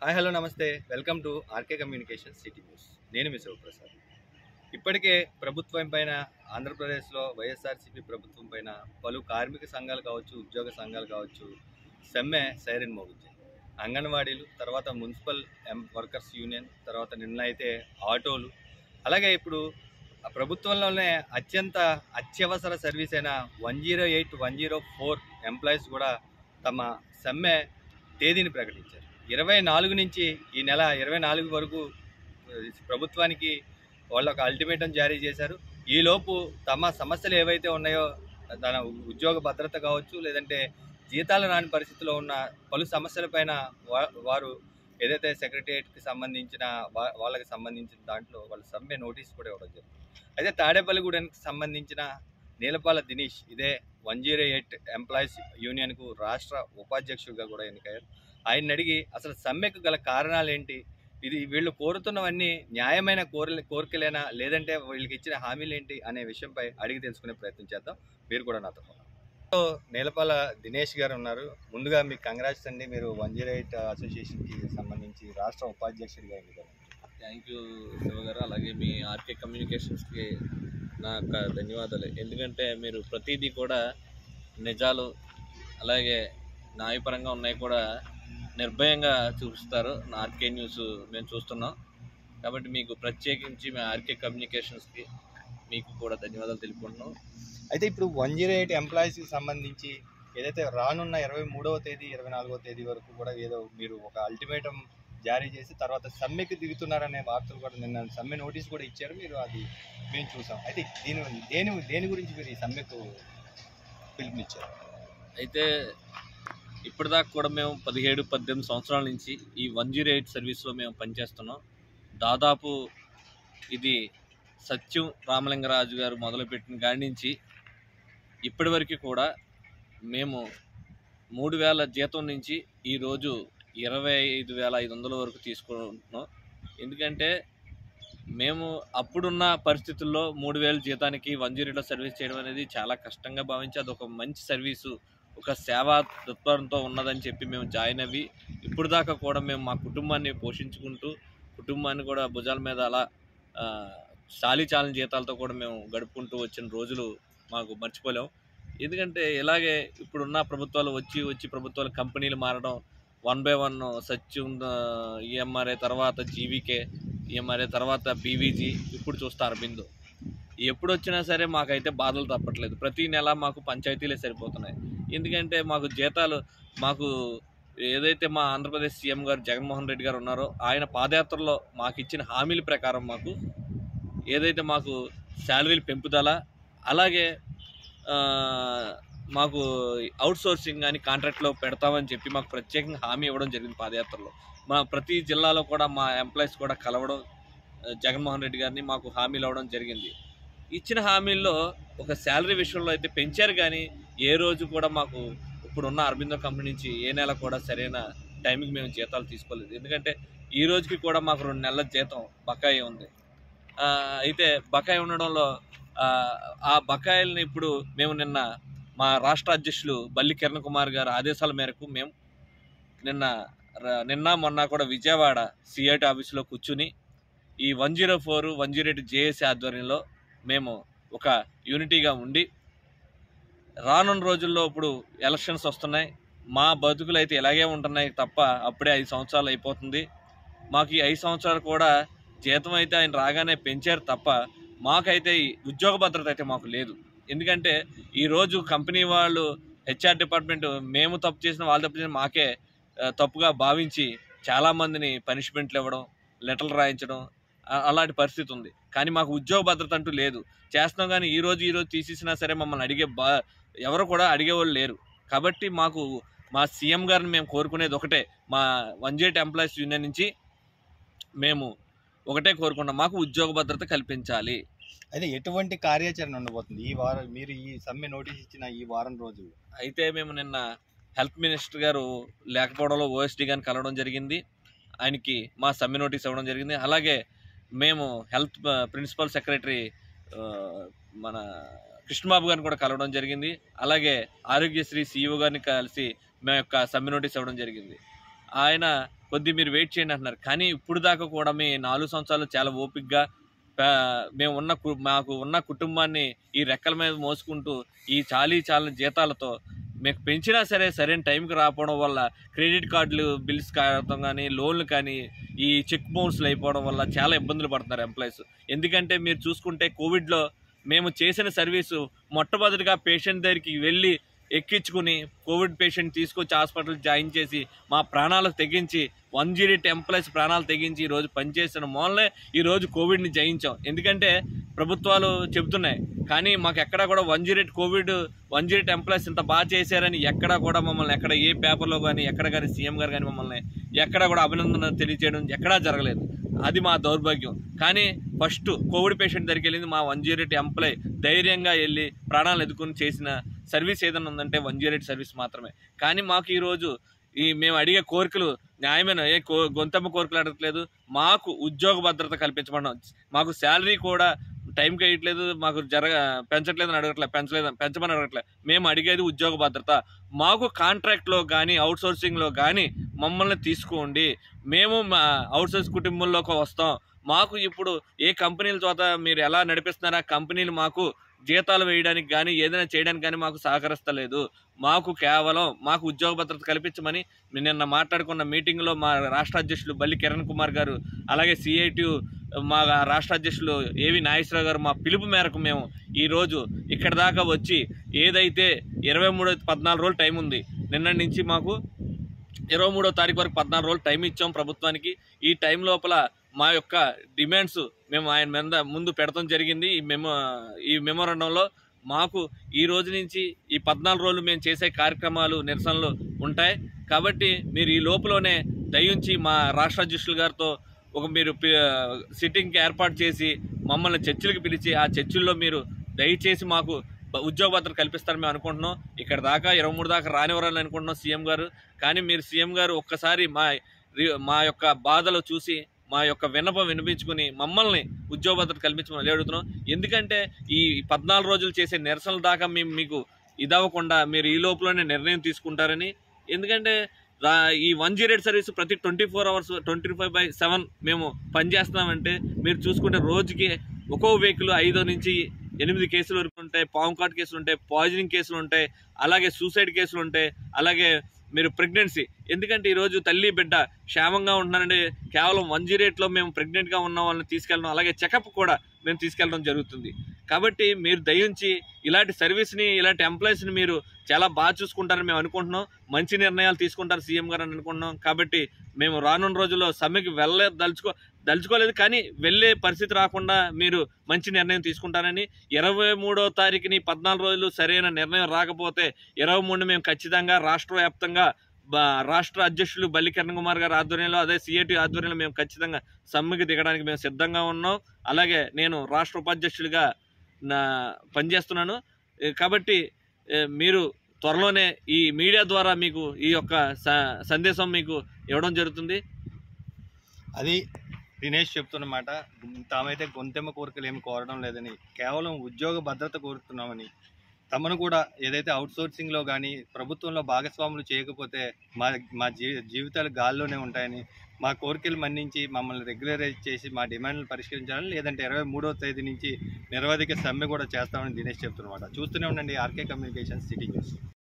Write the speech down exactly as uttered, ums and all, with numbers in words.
Hi hello నమస్తే welcome to RK communication city news. నేను మీ శివప్రసాద్. ఇప్పటికే ప్రభుత్వం పైన ఆంధ్రప్రదేశ్లో వైఎస్ఆర్సీపీ ప్రభుత్వం పైన పలు కార్మిక సంఘాలు కావచ్చు, ఉద్యోగ సంఘాలు కావచ్చు సమ్మె సైరన్ మోగించాయి. అంగన్వాడీలు, తర్వాత మున్సిపల్ ఎం వర్కర్స్ యూనియన్, తర్వాత నిన్న అయితే ఆటోలు, అలాగే ఇప్పుడు ఆ ప్రభుత్వంలోనే అత్యంత అత్యవసర సర్వీస్ అయిన one zero eight one zero four employees కూడా తమ సమ్మె తేదీని ప్రకటించారు. ఇరవై నాలుగు నుంచి ఈ నెల ఇరవై నాలుగు వరకు ప్రభుత్వానికి వాళ్ళు ఒక అల్టిమేటం జారీ చేశారు. ఈలోపు తమ సమస్యలు ఏవైతే ఉన్నాయో, తన ఉద్యోగ భద్రత కావచ్చు, లేదంటే జీతాలు రాని పరిస్థితిలో ఉన్న పలు సమస్యలపైన వారు ఏదైతే సెక్రటేరియట్కి సంబంధించిన వాళ్ళకి సంబంధించిన దాంట్లో వాళ్ళ సమ్మె నోటీస్ కూడా ఇవ్వడం జరిగింది. అయితే తాడేపల్లిగూడెంకి సంబంధించిన నీలపాల దినేష్ ఇదే వన్ జీరో ఎయిట్ ఎంప్లాయీస్ యూనియన్కు రాష్ట్ర ఉపాధ్యక్షుడిగా కూడా ఎన్నికయ్యారు. ఆయన అడిగి అసలు సమ్మెకు గల కారణాలు ఏంటి, ఇది వీళ్ళు కోరుతున్నవన్నీ న్యాయమైన కోరిక కోరికలేనా, లేదంటే వీళ్ళకి ఇచ్చిన హామీలు ఏంటి అనే విషయంపై అడిగి తెలుసుకునే ప్రయత్నం చేద్దాం. మీరు కూడా నాతో నీలపాల దినేష్ గారు ఉన్నారు. ముందుగా మీకు కంగ్రాట్స్ అండి, మీరు వన్ జీరో ఎయిట్ అసోసియేషన్కి సంబంధించి రాష్ట్ర ఉపాధ్యక్షుడిగా ఎన్నికయ్యారు. థ్యాంక్ యూ శివ గారు. అలాగే మీ ఆర్కే కమ్యూనికేషన్స్కి నా యొక్క ధన్యవాదాలు. ఎందుకంటే మీరు ప్రతిదీ కూడా నిజాలు అలాగే న్యాయపరంగా ఉన్నాయి కూడా నిర్భయంగా చూపిస్తారు. నా ఆర్కే న్యూస్ మేము చూస్తున్నాం కాబట్టి మీకు ప్రత్యేకించి మీ ఆర్కే కమ్యూనికేషన్స్కి మీకు కూడా ధన్యవాదాలు తెలుపుకుంటున్నాం. అయితే ఇప్పుడు వన్ జీరో ఎయిట్ ఎంప్లాయీస్కి సంబంధించి ఏదైతే రానున్న ఇరవై మూడవ తేదీ ఇరవై నాలుగవ తేదీ వరకు కూడా ఏదో మీరు ఒక అల్టిమేటం జారీ చేసి తర్వాత సమ్మెకి దిగుతున్నారనే వార్తలు కూడా నిన్న సమ్మె నోటీస్ కూడా ఇచ్చారు. మీరు అది మేము చూసాం. అయితే దీని దేని దేని గురించి మీరు ఈ సమ్మెకు పిలుపునిచ్చారు? అయితే ఇప్పటిదాకా కూడా మేము పదిహేడు పద్దెనిమిది సంవత్సరాల నుంచి ఈ వన్ జీరో ఎయిట్ సర్వీస్లో మేము పనిచేస్తున్నాం. దాదాపు ఇది సత్యం రామలింగరాజు గారు మొదలుపెట్టిన కాడి నుంచి ఇప్పటి వరకు కూడా మేము మూడు వేల జీతం నుంచి ఈరోజు ఇరవై ఐదు వేల ఐదు వందల వరకు తీసుకుంటున్నాం. ఎందుకంటే మేము అప్పుడున్న పరిస్థితుల్లో మూడు వేల జీతానికి వన్ జీరో ఎయిట్లో సర్వీస్ చేయడం అనేది చాలా కష్టంగా భావించి అది ఒక మంచి సర్వీసు, ఒక సేవా తత్పరంతో ఉన్నదని చెప్పి మేము జాయిన్ అవ్వి ఇప్పుడు దాకా కూడా మేము మా కుటుంబాన్ని పోషించుకుంటూ కుటుంబాన్ని కూడా భుజాల మీద అలా చాలీ చాలని జీతాలతో కూడా మేము గడుపుకుంటూ వచ్చిన రోజులు మాకు మర్చిపోలేం. ఎందుకంటే ఇలాగే ఇప్పుడున్న ప్రభుత్వాలు వచ్చి వచ్చి ప్రభుత్వాలు కంపెనీలు మారడం, one by one Satyam EMRI, తర్వాత జీవీకే ఈఎంఆర్ఏ, తర్వాత బీవీజీ, ఇప్పుడు చూస్తే అరబిందో. ఎప్పుడు వచ్చినా సరే మాకైతే బాధలు తప్పట్లేదు. ప్రతి నెల మాకు పంచాయతీలే సరిపోతున్నాయి. ఎందుకంటే మాకు జీతాలు మాకు ఏదైతే మా ఆంధ్రప్రదేశ్ సీఎం గారు జగన్మోహన్ రెడ్డి గారు ఉన్నారో ఆయన పాదయాత్రలో మాకు ఇచ్చిన హామీల ప్రకారం మాకు ఏదైతే మాకు శాలరీలు పెంపుదల, అలాగే మాకు అవుట్సోర్సింగ్ కానీ కాంట్రాక్ట్లో పెడతామని చెప్పి మాకు ప్రత్యేకంగా హామీ ఇవ్వడం జరిగింది పాదయాత్రలో. మా ప్రతి జిల్లాలో కూడా మా ఎంప్లాయీస్ కూడా కలవడం, జగన్మోహన్ రెడ్డి గారిని మాకు హామీలు ఇవ్వడం జరిగింది. ఇచ్చిన హామీల్లో ఒక శాలరీ విషయంలో అయితే పెంచారు, కానీ ఏ రోజు కూడా మాకు ఇప్పుడున్న అరబిందో కంపెనీ నుంచి ఏ నెల కూడా సరైన టైంకి మేము జీతాలు తీసుకోలేదు. ఎందుకంటే ఈ రోజుకి కూడా మాకు రెండు నెలల జీతం బకాయి ఉంది. అయితే బకాయి ఉండడంలో ఆ బకాయిల్ని ఇప్పుడు మేము నిన్న మా రాష్ట్ర అధ్యక్షులు బల్లి కిరణ్ కుమార్ గారి ఆదేశాల మేరకు మేము నిన్న నిన్న మొన్న కూడా విజయవాడ సిఐటి ఆఫీసులో కూర్చుని ఈ one zero four one zero eight JAC ఆధ్వర్యంలో మేము ఒక యూనిటీగా ఉండి రానున్న రోజుల్లో ఇప్పుడు ఎలక్షన్స్ వస్తున్నాయి, మా బతుకులు అయితే ఇలాగే ఉంటున్నాయి తప్ప అప్పుడే ఐదు సంవత్సరాలు అయిపోతుంది. మాకు ఈ ఐదు సంవత్సరాలు కూడా జీతం అయితే ఆయన రాగానే పెంచారు తప్ప మాకైతే ఉద్యోగ భద్రత అయితే మాకు లేదు. ఎందుకంటే ఈరోజు కంపెనీ వాళ్ళు హెచ్ఆర్ డిపార్ట్మెంట్ మేము తప్పు చేసిన వాళ్ళు తప్పు చేసిన మాకే తప్పుగా భావించి చాలామందిని పనిష్మెంట్లు ఇవ్వడం, లెటర్లు రాయించడం అలాంటి పరిస్థితి ఉంది. కానీ మాకు ఉద్యోగ భద్రత అంటూ లేదు. చేస్తున్నాం కానీ ఈరోజు ఈరోజు తీసేసినా సరే మమ్మల్ని అడిగే బా ఎవరు కూడా అడిగేవాళ్ళు లేరు. కాబట్టి మాకు మా సీఎం గారిని మేము కోరుకునేది ఒకటే, మా one zero eight employees union నుంచి మేము ఒకటే కోరుకున్నాం, మాకు ఉద్యోగ భద్రత కల్పించాలి. అయితే ఎటువంటి కార్యాచరణ ఉండబోతుంది ఈ వారం, మీరు ఈ సమ్మె నోటీస్ ఇచ్చిన ఈ వారం రోజులు? అయితే మేము నిన్న హెల్త్ మినిస్టర్ గారు లేకపోవడంలో ఓఎస్డీ గారిని కలవడం జరిగింది, ఆయనకి మా సమ్మె నోటీస్ ఇవ్వడం జరిగింది. అలాగే మేము హెల్త్ ప్రిన్సిపల్ సెక్రటరీ మన కృష్ణబాబు గారిని కూడా కలవడం జరిగింది. అలాగే ఆరోగ్యశ్రీ సీఈఓ గారిని కలిసి మేము యొక్క సమ్మె నోటీస్ ఇవ్వడం జరిగింది. ఆయన కొద్ది మీరు వెయిట్ చేయండి అంటున్నారు. కానీ ఇప్పుడు దాకా కూడా మేము నాలుగు సంవత్సరాలు చాలా ఓపికగా మేము ఉన్న మాకు ఉన్న కుటుంబాన్ని ఈ రెక్కల మీద మోసుకుంటూ ఈ చాలీ చాలని జీతాలతో మీకు పెంచినా సరే సరైన టైంకి రాకపోవడం వల్ల క్రెడిట్ కార్డులు బిల్స్ కావడం కానీ లోన్లు కానీ ఈ చెక్ బౌన్స్లు అయిపోవడం వల్ల చాలా ఇబ్బందులు పడుతున్నారు ఎంప్లాయీస్. ఎందుకంటే మీరు చూసుకుంటే కోవిడ్లో మేము చేసిన సర్వీసు మొట్టమొదటిగా పేషెంట్ దగ్గరికి వెళ్ళి ఎక్కించుకుని కోవిడ్ పేషెంట్ తీసుకొచ్చి హాస్పిటల్ జాయిన్ చేసి మా ప్రాణాలకు తెగించి వన్ జీరో ఎయిట్ ఎంప్లాయీస్ ప్రాణాలు తెగించి ఈరోజు పనిచేసిన మూలనే ఈరోజు కోవిడ్ని జయించాం. ఎందుకంటే ప్రభుత్వాలు చెబుతున్నాయి కానీ మాకు ఎక్కడా కూడా one zero eight covid one zero eight employees ఇంత బాగా చేశారని ఎక్కడా కూడా మమ్మల్ని ఎక్కడ ఏ పేపర్లో కానీ ఎక్కడ కానీ సీఎం గారు కానీ మమ్మల్ని ఎక్కడా కూడా అభినందన తెలియజేయడం ఎక్కడా జరగలేదు. అది మా దౌర్భాగ్యం. కానీ ఫస్ట్ కోవిడ్ పేషెంట్ దగ్గరికి వెళ్ళింది మా వన్ జీరో ఎయిట్ ఎంప్లాయీ ధైర్యంగా వెళ్ళి ప్రాణాలు ఎదుర్కొని చేసిన సర్వీస్ ఏదైనా ఉందంటే వన్ జీరో ఎయిట్ సర్వీస్ మాత్రమే. కానీ మాకు ఈరోజు ఈ మేము అడిగే కోరికలు న్యాయమైన ఏ కో గొంతమ్మ కోరికలు అడగట్లేదు. మాకు ఉద్యోగ భద్రత కల్పించమన్నాం. మాకు శాలరీ కూడా టైంకి వేయట్లేదు, మాకు జరగ పెంచట్లేదని అడగట్లేదు, పెంచలేదు పెంచమని అడగట్లేదు. మేము అడిగేది ఉద్యోగ భద్రత. మాకు కాంట్రాక్ట్లో కానీ అవుట్సోర్సింగ్లో కానీ మమ్మల్ని తీసుకోండి, మేము మా అవుట్సోర్స్ కుటుంబంలోకి వస్తాం. మాకు ఇప్పుడు ఏ కంపెనీల చోట మీరు ఎలా నడిపిస్తున్నారో ఆ కంపెనీలు మాకు జీతాలు వేయడానికి కానీ ఏదైనా చేయడానికి కానీ మాకు సహకరిస్తలేదు. మాకు కేవలం మాకు ఉద్యోగ భద్రత కల్పించమని నిన్న మాట్లాడుకున్న మీటింగ్లో మా రాష్ట్ర అధ్యక్షులు బల్లి కిరణ్ కుమార్ గారు అలాగే సిఐటి మా రాష్ట్ర అధ్యక్షులు ఏవి నాగేశ్వరరావు గారు మా పిలుపు మేరకు మేము ఈరోజు ఇక్కడ దాకా వచ్చి ఏదైతే ఇరవై మూడో పద్నాలుగు రోజులు టైం ఉంది, నిన్న నుంచి మాకు ఇరవై మూడో తారీఖు వరకు పద్నాలుగు రోజులు టైం ఇచ్చాం ప్రభుత్వానికి. ఈ టైం లోపల మా యొక్క డిమాండ్స్ మేము ఆయన మీద ముందు పెడతాం జరిగింది. ఈ మెమో ఈ మెమోరాండంలో మాకు ఈ రోజు నుంచి ఈ పద్నాలుగు రోజులు మేము చేసే కార్యక్రమాలు నిరసనలు ఉంటాయి. కాబట్టి మీరు ఈ లోపలనే దయించి మా రాష్ట్ర అధ్యక్షులు గారితో ఒక మీరు సిట్టింగ్కి ఏర్పాటు చేసి మమ్మల్ని చర్చలకు పిలిచి ఆ చర్చల్లో మీరు దయచేసి మాకు ఉద్యోగ భద్రత కల్పిస్తారని మేము అనుకుంటున్నాం. ఇక్కడ దాకా ఇరవై మూడు దాకా రానివ్వాలని అనుకుంటున్నాం సీఎం గారు. కానీ మీరు సీఎం గారు ఒక్కసారి మా మా యొక్క బాధలు చూసి మా యొక్క విన్నపం వినిపించుకుని మమ్మల్ని ఉద్యోగ భద్రత కల్పించమని అడుగుతున్నాం. ఎందుకంటే ఈ పద్నాలుగు రోజులు చేసే నిరసనల దాకా మేము మీకు ఇదవ్వకుండా మీరు ఈ లోపలనే నిర్ణయం తీసుకుంటారని. ఎందుకంటే ఈ వన్ జీరో ఎయిట్ సర్వీస్ ప్రతి twenty four hours twenty five by seven మేము పనిచేస్తున్నామంటే మీరు చూసుకుంటే రోజుకి ఒక్కో వెహికల్ ఐదు నుంచి ఎనిమిది కేసులు వరకు ఉంటాయి, పాము కాట్ కేసులు ఉంటాయి, పాయిజనింగ్ కేసులు ఉంటాయి, అలాగే సూసైడ్ కేసులు ఉంటాయి, అలాగే మీరు ప్రెగ్నెన్సీ. ఎందుకంటే ఈరోజు తల్లి బిడ్డ క్షేమంగా ఉంటున్నారంటే కేవలం వన్ జీరో ఎయిట్లో మేము ప్రెగ్నెంట్గా ఉన్న వాళ్ళని తీసుకెళ్ళడం అలాగే చెకప్ కూడా మేము తీసుకెళ్ళడం జరుగుతుంది. కాబట్టి మీరు దయించి ఇలాంటి సర్వీస్ని ఇలాంటి ఎంప్లాయీస్ని మీరు చాలా బాగా చూసుకుంటారని మేము అనుకుంటున్నాం. మంచి నిర్ణయాలు తీసుకుంటారు సీఎం గారు అని అనుకుంటున్నాం. కాబట్టి మేము రానున్న రోజుల్లో సమ్మెకి వెళ్ళే దలుచుకో దలుచుకోలేదు కానీ వెళ్ళే పరిస్థితి రాకుండా మీరు మంచి నిర్ణయం తీసుకుంటారని. ఇరవై మూడో తారీఖుని పద్నాలుగు రోజులు సరైన నిర్ణయం రాకపోతే ఇరవై మూడు మేము ఖచ్చితంగా రాష్ట్ర వ్యాప్తంగా రాష్ట్ర అధ్యక్షులు బల్లి కిరణ్ కుమార్ గారి ఆధ్వర్యంలో అదే సిఐటి ఆధ్వర్యంలో మేము ఖచ్చితంగా సమ్మెకి దిగడానికి మేము సిద్ధంగా ఉన్నాం. అలాగే నేను రాష్ట్ర ఉపాధ్యక్షుడిగా నా పనిచేస్తున్నాను. కాబట్టి మీరు త్వరలోనే ఈ మీడియా ద్వారా మీకు ఈ యొక్క సందేశం మీకు ఇవ్వడం జరుగుతుంది. అది దినేష్ చెప్తున్నమాట. తామైతే గొంతెమ్మ కోరికలు ఏమి కోరడం లేదని, కేవలం ఉద్యోగ భద్రత కోరుతున్నామని, తమను కూడా ఏదైతే అవుట్సోర్సింగ్లో కానీ ప్రభుత్వంలో భాగస్వాములు చేయకపోతే మా మా జీ జీవితాలు గాల్లోనే ఉంటాయని, మా కోరికలు మన్నించి మమ్మల్ని రెగ్యులరైజ్ చేసి మా డిమాండ్లు పరిష్కరించాలని, లేదంటే ఇరవై మూడవ తేదీ నుంచి నిరవధిక సమ్మె కూడా చేస్తామని దినేష్ చెప్తున్నమాట. చూస్తూనే ఉండండి ఆర్కే కమ్యూనికేషన్స్ సిటీ న్యూస్.